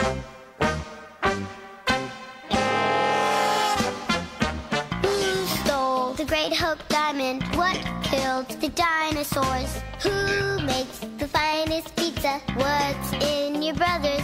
Who stole the Great Hope Diamond? What killed the dinosaurs? Who makes the finest pizza? What's in your brother's